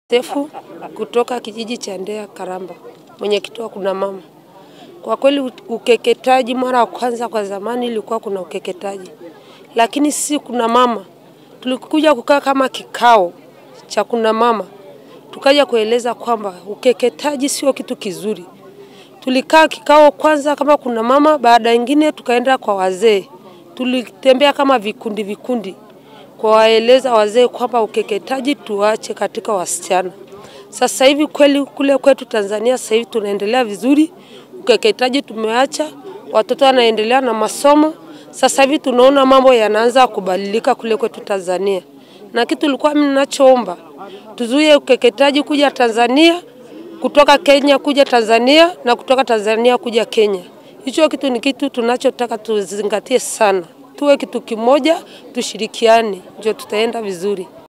Tefu kutoka kijiji cha Ndea Karamba, mwenyekiti wa Kuna Mama. Kwa kweli ukeketaji mara ya kwanza kwa zamani ilikuwa kuna ukeketaji. Lakini si Kuna Mama. Tulikuja kukaa kama kikao cha Kuna Mama. Tukaja kueleza kwamba ukeketaji sio kitu kizuri. Tulikaa kikao kwanza kama Kuna Mama, baada nyingine tukaenda kwa wazee. Tulitembea kama vikundi. Kwa waeleza wazee kwamba ukeketaji tuache katika wasichana. Sasa hivi kweli kule kwetu Tanzania sasa hivi tunaendelea vizuri. Ukeketaji tumeacha, watoto wanaendelea na masomo. Sasa hivi tunaona mambo yanaanza kubadilika kule kwetu Tanzania. Na kitu tulikuwa mimi ninachoomba, tuzuie ukeketaji kuja Tanzania, kutoka Kenya kuja Tanzania na kutoka Tanzania kuja Kenya. Hicho kitu ni kitu tunachotaka tuzingatie sana. Tuwe kitu kimoja, tushirikiane, ndio tutaenda vizuri.